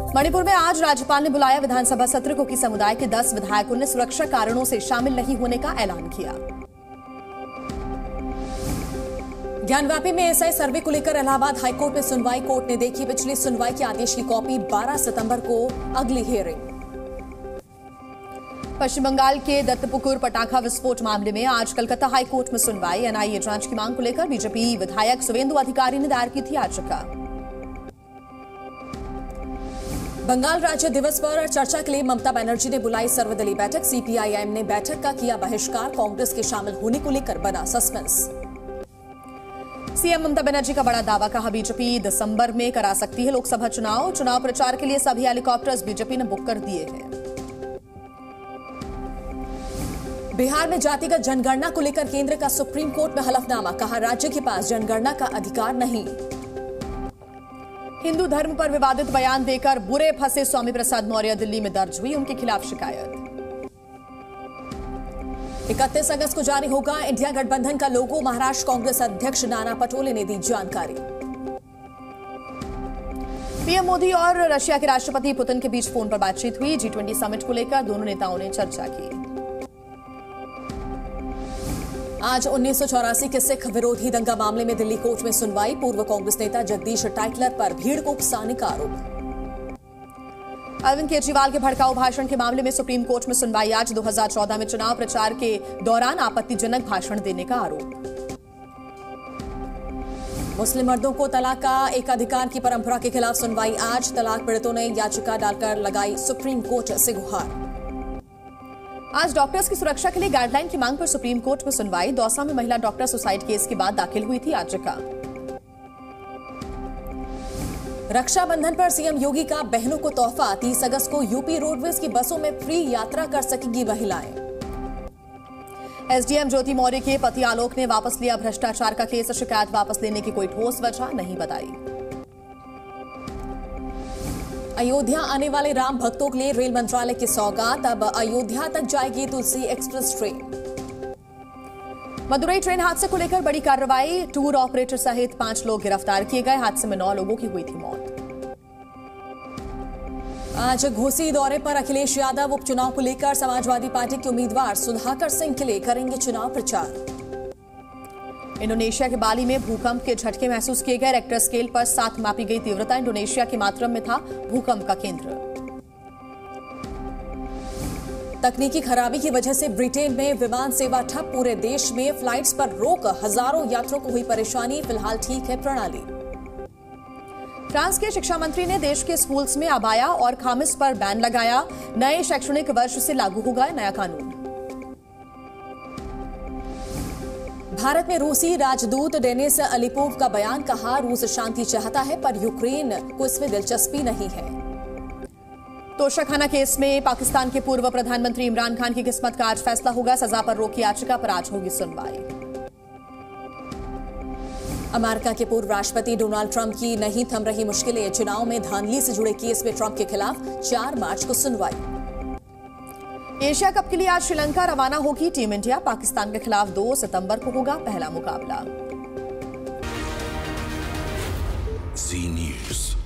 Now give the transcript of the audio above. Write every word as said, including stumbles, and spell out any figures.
मणिपुर में आज राज्यपाल ने बुलाया विधानसभा सत्र को कि समुदाय के दस विधायकों ने सुरक्षा कारणों से शामिल नहीं होने का ऐलान किया। ज्ञानव्यापी में एसआई सर्वे को लेकर इलाहाबाद हाईकोर्ट में सुनवाई। कोर्ट ने देखी पिछली सुनवाई के आदेश की कॉपी। बारह सितंबर को अगली हियरिंग। पश्चिम बंगाल के दत्तपुकुर पटाखा विस्फोट मामले में आज कलकत्ता हाईकोर्ट में सुनवाई। एनआईए जांच की मांग को लेकर बीजेपी विधायक सुवेंदु अधिकारी ने दायर की थी याचिका। बंगाल राज्य दिवस पर चर्चा के लिए ममता बनर्जी ने बुलाई सर्वदलीय बैठक। सीपीआईएम ने बैठक का किया बहिष्कार। कांग्रेस के शामिल होने को लेकर बना सस्पेंस। सीएम ममता बनर्जी का बड़ा दावा, कहा बीजेपी दिसंबर में करा सकती है लोकसभा चुनाव। चुनाव प्रचार के लिए सभी हेलीकॉप्टर्स बीजेपी ने बुक कर दिए हैं। बिहार में जातिगत जनगणना को लेकर केंद्र का सुप्रीम कोर्ट में हलफनामा। कहा राज्य के पास जनगणना का अधिकार नहीं। हिंदू धर्म पर विवादित बयान देकर बुरे फंसे स्वामी प्रसाद मौर्य दिल्ली में दर्ज हुई उनके खिलाफ शिकायत। इकतीस अगस्त को जारी होगा इंडिया गठबंधन का लोगो। महाराष्ट्र कांग्रेस अध्यक्ष नाना पटोले ने दी जानकारी। पीएम मोदी और रशिया के राष्ट्रपति पुतिन के बीच फोन पर बातचीत हुई। जी ट्वेंटी समिट को लेकर दोनों नेताओं ने चर्चा की। आज उन्नीस सौ चौरासी के सिख विरोधी दंगा मामले में दिल्ली कोर्ट में सुनवाई। पूर्व कांग्रेस नेता जगदीश टाइटलर पर भीड़ को उकसाने का आरोप। अरविंद केजरीवाल के भड़काऊ भाषण के मामले में सुप्रीम कोर्ट में सुनवाई। आज दो हज़ार चौदह में चुनाव प्रचार के दौरान आपत्तिजनक भाषण देने का आरोप। मुस्लिम मर्दों को तलाक का एक अधिकार की परंपरा के खिलाफ सुनवाई। आज तलाक पीड़ितों ने याचिका डालकर लगाई सुप्रीम कोर्ट से गुहार। आज डॉक्टर्स की सुरक्षा के लिए गाइडलाइन की मांग पर सुप्रीम कोर्ट में सुनवाई। दौसा में महिला डॉक्टर सुसाइड केस के बाद दाखिल हुई थी याचिका। रक्षाबंधन पर सीएम योगी का बहनों को तोहफा। तीस अगस्त को यूपी रोडवेज की बसों में फ्री यात्रा कर सकेंगी महिलाएं। एसडीएम ज्योति मौर्य के पति आलोक ने वापस लिया भ्रष्टाचार का केस। शिकायत वापस लेने की कोई ठोस वजह नहीं बताई। अयोध्या आने वाले राम भक्तों के लिए रेल मंत्रालय की सौगात। अब अयोध्या तक जाएगी Tulsi express train. Madurai train हादसे को लेकर बड़ी कार्रवाई। टूर ऑपरेटर सहित पांच लोग गिरफ्तार किए गए। हादसे में नौ लोगों की हुई थी मौत। आज घोसी दौरे पर अखिलेश यादव। उपचुनाव को लेकर समाजवादी पार्टी के उम्मीदवार सुधाकर सिंह के लिए करेंगे चुनाव प्रचार। इंडोनेशिया के बाली में भूकंप के झटके महसूस किए गए। रेक्टर स्केल पर सात मापी गई तीव्रता। इंडोनेशिया के मातरम में था भूकंप का केंद्र। तकनीकी खराबी की वजह से ब्रिटेन में विमान सेवा ठप। पूरे देश में फ्लाइट्स पर रोक। हजारों यात्रियों को हुई परेशानी। फिलहाल ठीक है प्रणाली। फ्रांस के शिक्षा मंत्री ने देश के स्कूल्स में अबाया और खामिस पर बैन लगाया। नए शैक्षणिक वर्ष से लागू होगा नया कानून। भारत में रूसी राजदूत डेनिस अलीपोव का बयान। कहा रूस शांति चाहता है पर यूक्रेन को इसमें दिलचस्पी नहीं है। तोशाखाना केस में पाकिस्तान के पूर्व प्रधानमंत्री इमरान खान की किस्मत का आज फैसला होगा। सजा पर रोक की याचिका पर आज होगी सुनवाई। अमेरिका के पूर्व राष्ट्रपति डोनाल्ड ट्रंप की नहीं थम रही मुश्किलें। चुनाव में धांधली से जुड़े केस में ट्रंप के खिलाफ चार मार्च को सुनवाई। एशिया कप के लिए आज श्रीलंका रवाना होगी टीम इंडिया। पाकिस्तान के खिलाफ दो सितंबर को होगा पहला मुकाबला। जी न्यूज़।